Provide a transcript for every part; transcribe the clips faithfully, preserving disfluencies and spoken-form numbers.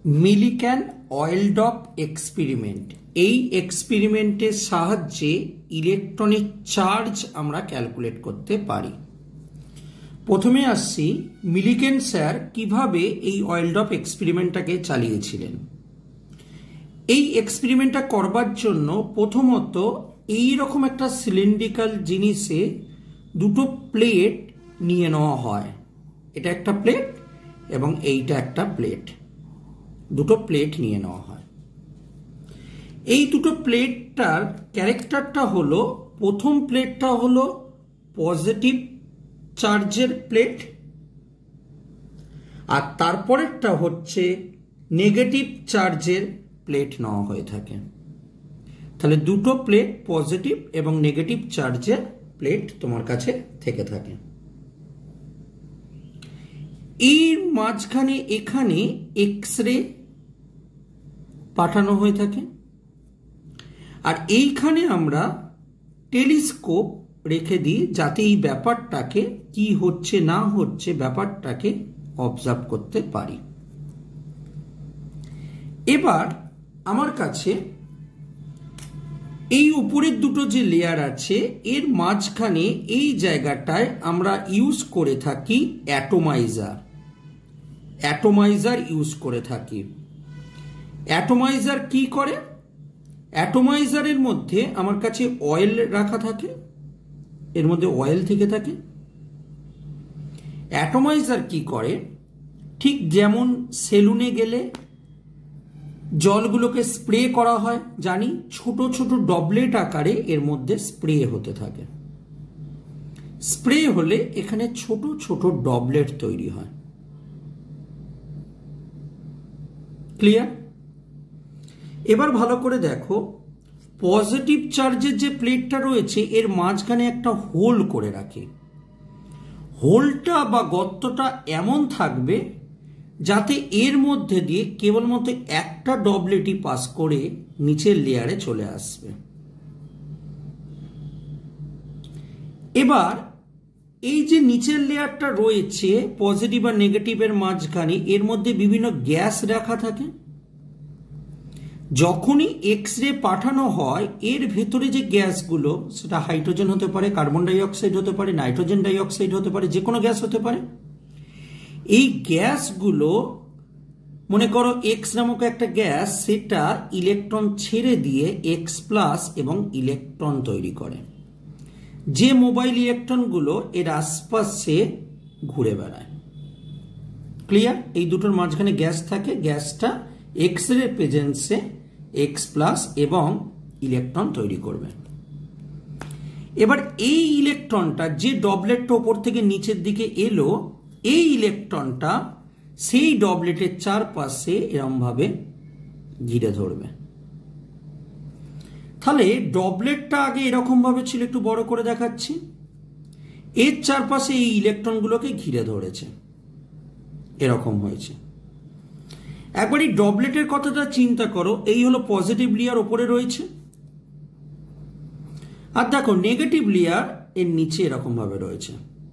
মিলিক্যান অয়েলডপ experiment. এই এক্সপেরিমেন্টের সাহায্যে electronic charge আমরা ক্যালকুলেট করতে পারি। প্রথমে আসছি মিলিক্যান স্যার কিভাবে এই অয়েলডপ এক্সপেরিমেন্টটাকে চালিয়েছিলেন। এই এক্সপেরিমেন্টটা করবার জন্য প্রথমত এই রকম একটা সিলিন্ড্রিক্যাল জিনিসে দুটো প্লেট নিয়ে নেওয়া হয়। এটা একটা প্লেট এবং এইটা একটা প্লেট, দুটো প্লেট নিয়ে নেওয়া হয়। এই দুটো প্লেটটার ক্যারেক্টারটা হলো, প্রথম প্লেটটা হলো পজিটিভ চার্জের প্লেট আর তারপরেরটা হচ্ছে নেগেটিভ চার্জের প্লেট নেওয়া হয়ে থাকে। তাহলে দুটো প্লেট পজিটিভ এবং নেগেটিভ চার্জের প্লেট তোমার কাছে থেকে থাকে। এর মাঝখানে এখানে এক্স রে পাঠানো হয়ে থাকে আর এইখানে আমরা টেলিস্কোপ রেখে দিই যাতে এই ব্যাপারটাকে কি হচ্ছে না হচ্ছে ব্যাপারটাকে অবজার্ভ করতে পারি। এবার আমার কাছে এই উপরের দুটো যে লেয়ার আছে এর মাঝখানে এই জায়গাটায় আমরা ইউজ করে থাকি অ্যাটোমাইজার। অ্যাটোমাইজার ইউজ করে থাকি। অ্যাটোমাইজার কি করে? অ্যাটোমাইজারের মধ্যে আমার কাছে অয়েল রাখা থাকে, এর মধ্যে অয়েল থেকে থাকে। অ্যাটোমাইজার কি করে? ঠিক যেমন সেলুনে গেলে জলগুলোকে স্প্রে করা হয়, জানি ছোট ছোট ডবলেট আকারে এর মধ্যে স্প্রে হতে থাকে। স্প্রে হলে এখানে ছোট ছোট ডবলেট তৈরি হয়। ক্লিয়ার? এবার ভালো করে দেখো, পজিটিভ চার্জের যে প্লেটটা রয়েছে এর মাঝখানে একটা হোল করে রাখে। হোলটা বা গর্তটা এমন থাকবে যাতে এর মধ্যে দিয়ে কেবলমাত্র একটা ডবলেটই পাস করে নিচের লেয়ারে চলে আসবে। এবার এই যে নিচের লেয়ারটা রয়েছে পজিটিভ আর নেগেটিভের মাঝখানে এর মধ্যে বিভিন্ন গ্যাস রাখা থাকে। যখনই এক্স রে পাঠানো হয় এর ভেতরে যে গ্যাসগুলো, সেটা হাইড্রোজেন হতে পারে, কার্বন ডাই অক্সাইড হতে পারে, নাইট্রোজেন ডাই অক্সাইড হতে পারে, যে কোনো গ্যাস হতে পারে। এই গ্যাসগুলো মনে করো এক্স নামক একটা গ্যাস, সেটা ইলেকট্রন ছেড়ে দিয়ে এক্স প্লাস এবং ইলেকট্রন তৈরি করে। যে মোবাইল ইলেকট্রনগুলো এর আশপাশে ঘুরে বেড়ায়। ক্লিয়ার? এই দুটোর মাঝখানে গ্যাস থাকে, গ্যাসটা এক্স রে প্রেজেন্সে এক্স প্লাস এবং ইলেকট্রন তৈরি করবে। এবার এই ইলেকট্রনটা যে ডবলেটটা ওপর থেকে নিচের দিকে এলো, এই ইলেকট্রনটা সেই ডবলেটের চারপাশে এরকম ভাবে ঘিরে ধরবে। তাহলে ডবলেটটা আগে এরকম ভাবে ছিল, একটু বড় করে দেখাচ্ছি। এর চারপাশে এই ইলেকট্রনগুলোকে ঘিরে ধরেছে, এরকম হয়েছে। একবার এই ডবলেটের কথাটা চিন্তা করো, এই হলো পজিটিভ লেয়ার ওপরে রয়েছে আর দেখো নেগেটিভ লেয়ার এর নিচে এরকম ভাবে রয়েছে।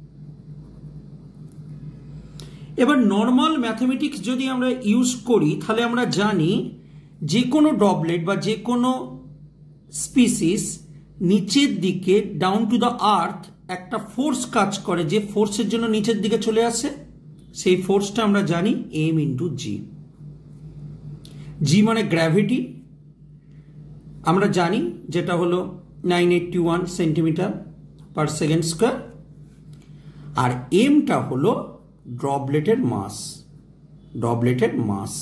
এবার নর্মাল ম্যাথমেটিক্স যদি আমরা ইউজ করি তাহলে আমরা জানি যে কোনো ডবলেট বা যে কোনো স্পিসিস নিচের দিকে ডাউন টু দ্য আর্থ একটা ফোর্স কাজ করে, যে ফোর্সের জন্য নিচের দিকে চলে আসে সেই ফোর্সটা আমরা জানি এম ইন্টু জি। জি মানে গ্র্যাভিটি, আমরা জানি যেটা হলো nine eighty one centimetre per second square, আর এমটা হলো ড্রবলেটের মাস। ডবলেটের মাস।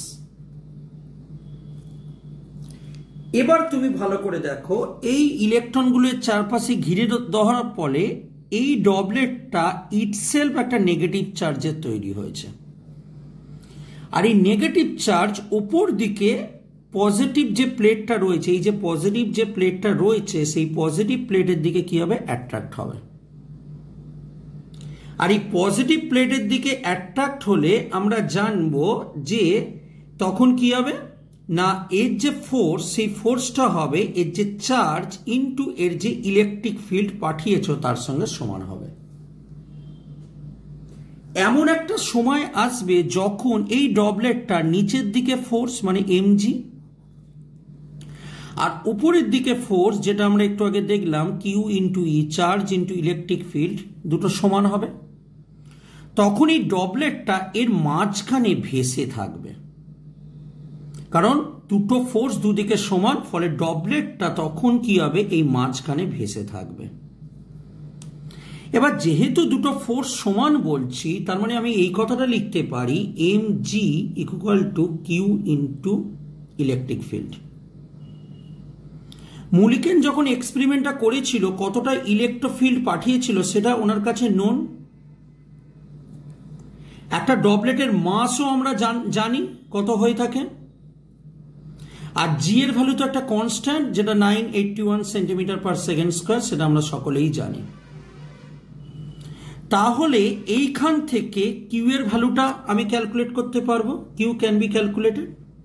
এবার তুমি ভালো করে দেখো, এই ইলেকট্রনগুলোর চারপাশে ঘিরে ধরার ফলে এই ডবলেটটা ইটসেলফ একটা নেগেটিভ চার্জের তৈরি হয়েছে। আর এই নেগেটিভ চার্জ উপর দিকে পজিটিভ যে প্লেটটা রয়েছে, এই যে পজিটিভ যে প্লেটটা রয়েছে সেই পজিটিভ প্লেটের দিকে কি হবে? অ্যাট্রাক্ট হবে। আর এই পজিটিভ প্লেটের দিকে অ্যাট্রাক্ট হলে আমরা জানবো যে তখন কি হবে না, এর যে ফোর্স সেই ফোর্সটা হবে এর যে চার্জ ইনটু এর যে ইলেকট্রিক ফিল্ড পাঠিয়েছো তার সঙ্গে সমান হবে। এমন একটা সময় আসবে যখন এই ডবলেটটা নিচের দিকে ফোর্স মানে এমজি আর উপরের দিকে ফোর্স যেটা আমরা একটু আগে দেখলাম Q into E charge into electric field দুটো সমান হবে, তখন এই ডবলেটটা এর মাঝখানে ভেসে থাকবে, কারণ দুটো ফোর্স দুদিকে সমান, ফলে ডবলেটটা তখন কি হবে এই মাঝখানে ভেসে থাকবে। এবার যেহেতু দুটো ফোর্স সমান বলছি, তার মানে আমি এই কথাটা লিখতে পারি M G equal to Q into electric field. Millikan যখন এক্সপেরিমেন্টটা করেছিল কতটা ইলেকট্রোফিল্ড পাঠিয়েছিল সেটা ওনার কাছে নোন। একটা ডবলেটের মাসও আমরা জানি কত হয়ে থাকে, আর জি এর ভ্যালু তো একটা কনস্ট্যান্ট যেটা nine eighty one centimetre per second square, সেটা আমরা সকলেই জানি। তাহলে এইখান থেকে কিউ এর ভ্যালুটা আমি ক্যালকুলেট করতে পারবো, কিউ ক্যান বি ক্যালকুলেটেড।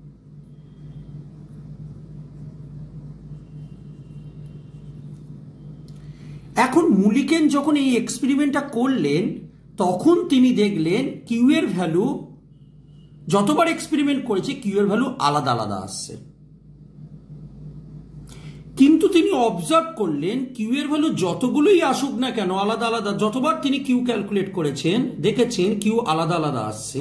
এখন মুলিকেন যখন এই এক্সপেরিমেন্টটা করলেন তখন তিনি দেখলেন কিউ এর ভ্যালু যতবার এক্সপেরিমেন্ট করেছে কিউ এর ভ্যালু আলাদা আলাদা আসছে, কিন্তু তিনি অবজার্ভ করলেন কিউ এর ভ্যালু যতগুলোই আসুক না কেন আলাদা আলাদা, যতবার তিনি কিউ ক্যালকুলেট করেছেন দেখেছেন কিউ আলাদা আলাদা আসছে।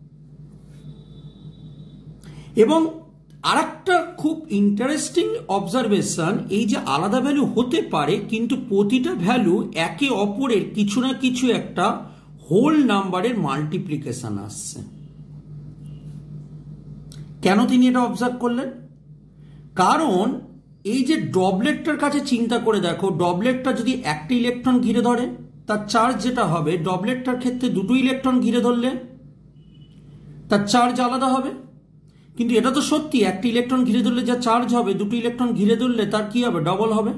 এবং আরেকটা খুব ইন্টারেস্টিং অবজারভেশন, এই যে আলাদা ভ্যালু হতে পারে কিন্তু প্রতিটা ভ্যালু একে অপরের কিছু না কিছু একটা হোল নাম্বারের মাল্টিপ্লিকেশন আসছে। কেন তিনি এটা অবজার্ভ করলেন? কারণ এই যে ডবলেটটার কাছে চিন্তা করে দেখো, ডবলেটটা যদি একটা ইলেকট্রন ঘিরে ধরে তার চার্জ যেটা হবে, ডবলেটটার ক্ষেত্রে দুটো ইলেকট্রন ঘিরে ধরলে তার চার্জ আলাদা হবে। কিন্তু এটা তো সত্যি, একটা ইলেকট্রন ঘিরে ধরলে যা চার্জ হবে দুটো ইলেকট্রন ঘিরে ধরলে তার কি হবে, ডবল হবে।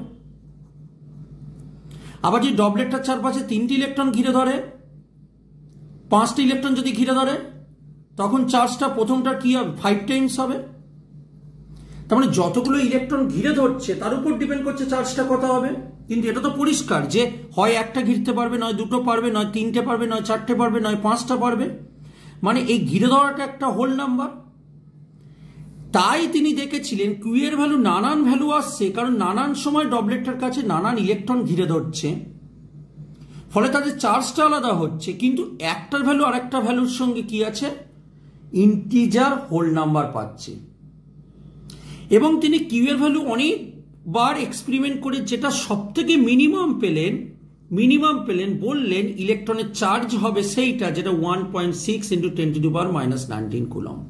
আবার যদি ডবলেটটার চারপাশে তিনটি ইলেকট্রন ঘিরে ধরে, পাঁচটি ইলেকট্রন যদি ঘিরে ধরে, তখন চার্জটা প্রথমটার কি হবে, ফাইভ টাইমস হবে। তার মানে যতগুলো ইলেকট্রন ঘিরে ধরছে তার উপর ডিপেন্ড করছে চার্জটা কত হবে। কিন্তু এটা তো পরিষ্কার যে হয় একটা ঘিরতে পারবে, নয় দুটো পারবে, নয় তিনটে পারবে, নয় চারটে পারবে, নয় পাঁচটা পারবে, মানে এই ঘিরে ধরাটা একটা হোল নাম্বার। তাই তিনি দেখেছিলেন কিউ এর ভ্যালু নানান ভ্যালু আসছে, কারণ নানান সময় ডবলেটটার কাছে নানান ইলেকট্রন ঘিরে ধরছে, ফলে তাদের চার্জটা আলাদা হচ্ছে, কিন্তু একটার ভ্যালু আরেকটা ভ্যালুর সঙ্গে কি আছে, ইন্টিজার হোল নাম্বার পাচ্ছে। এবং তিনি কিউ এর ভ্যালু অনেকবার এক্সপেরিমেন্ট করে যেটা সব থেকে মিনিমাম পেলেন, মিনিমাম পেলেন বললেন ইলেকট্রনের চার্জ হবে সেইটা যেটা one point six into ten to the power minus nineteen coulomb.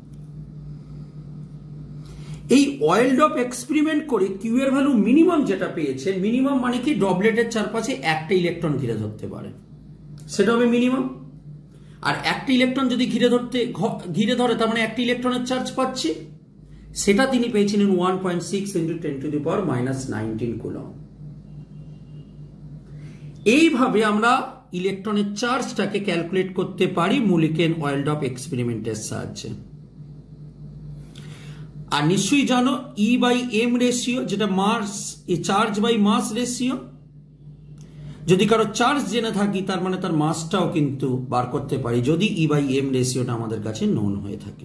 এই ওয়েলডপ এক্সপেরিমেন্ট করে কিউ এর ভ্যালু মিনিমাম যেটা পেয়েছেন, মিনিমাম মানে কি ডবলেটের চারপাশে একটা ইলেকট্রন ঘিরে ধরতে পারে, সেটা হবে মিনিমাম। আর একটা ইলেকট্রন যদি ঘিরে ধরতে ঘিরে ধরে তার মানে একটা ইলেকট্রনের চার্জ পাচ্ছি, সেটা তিনি পেয়েছিলেন one point six into ten to the power minus nineteen coulomb. এইভাবে আমরা ইলেকট্রনের চার্জটাকে ক্যালকুলেট করতে পারি মুলিকেন ওয়েলডপ এক্সপেরিমেন্টের সাহায্যে। আর নিশ্চয়ই জানো ই বাই এম রেশিও, যেটা mass charge by mass ratio. যদি কারো চার্জ জেনে থাকি তার মানে তার মাসটাও কিন্তু বার করতে পারি যদি ই বাই এম রেশিওটা আমাদের কাছে নোন হয়ে থাকে।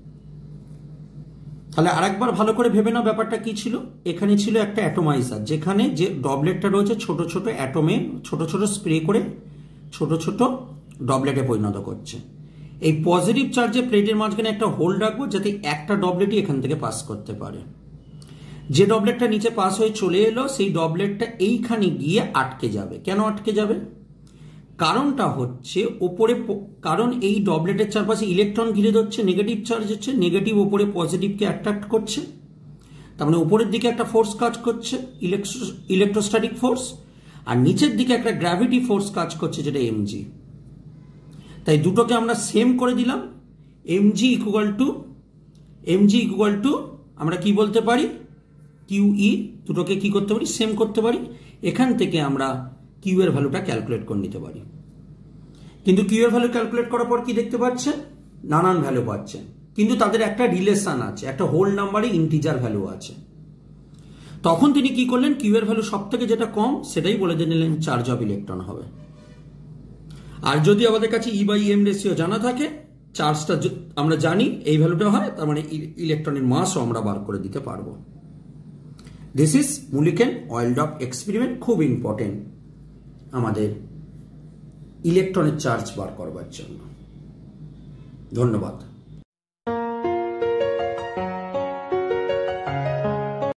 তাহলে আরেকবার ভালো করে ভেবে নাও ব্যাপারটা কি ছিল। এখানে ছিল একটা অ্যাটোমাইজার, যেখানে যে ডবলেটটা রয়েছে ছোট ছোট অ্যাটমে ছোট ছোট স্প্রে করে ছোট ছোট ডবলেটে পরিণত করছে। এই পজিটিভ চার্জে প্লেটের মাঝখানে একটা হোল রাখবো যাতে একটা ডবলেটই এখান থেকে পাস করতে পারে। যে ডবলেটটা নিচে পাস হয়ে চলে এলো সেই ডবলেটটা এইখানে গিয়ে আটকে যাবে। কেন আটকে যাবে? কারণটা হচ্ছে ওপরে, কারণ এই ডবলেটের চারপাশে ইলেকট্রন ঘিরে ধরছে, নেগেটিভ চার্জ হচ্ছে, নেগেটিভ ওপরে পজিটিভকে অ্যাট্রাক্ট করছে, তার মানে উপরের দিকে একটা ফোর্স কাজ করছে ইলেকট্রোস্ট্যাটিক ফোর্স, আর নিচের দিকে একটা গ্র্যাভিটি ফোর্স কাজ করছে যেটা এমজি। তাই দুটোকে আমরা সেম করে দিলাম, MG equal to MG equal to আমরা কি বলতে পারি, কিউ ই। দুটোকে কি করতে পারি, সেম করতে পারি। এখান থেকে আমরা কিউ এর ভ্যালুটা ক্যালকুলেট করে নিতে পারি। কিন্তু কিউ এর ভ্যালু ক্যালকুলেট করার পর কি দেখতে পাচ্ছেন, নানান ভ্যালু পাচ্ছেন, কিন্তু তাদের একটা রিলেশন আছে, একটা হোল নাম্বারে ইন্টিজার ভ্যালু আছে। তখন তিনি কি করলেন, কিউ এর ভ্যালু সব থেকে যেটা কম সেটাই বলে দিয়ে নিলেন চার্জ অফ ইলেকট্রন হবে। আর যদি আমাদের কাছে ই বাই এম রেশিও জানা থাকে, চার্জটা আমরা জানি এই ভ্যালুটা হয়, তার মানে ইলেকট্রনের মাসও আমরা বার করে দিতে পারবো। This is Millikan oil drop experiment, খুব ইম্পর্টেন্ট আমাদের ইলেকট্রনের চার্জ বার করবার জন্য। ধন্যবাদ।